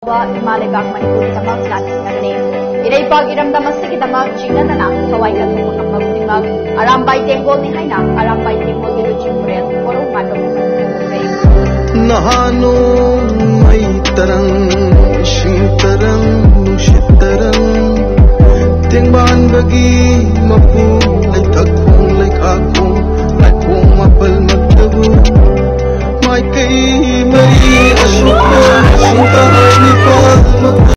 Imalegak Manipuri Damak Latinagani. Iraypag iramdam asigidamag chinganana kawai katong magpagtimag arambay tenggol ni Haina arambay tenggol ni Chimprel korong matong Nahanong may tarang sing tarang nushit tarang tengbaan bagi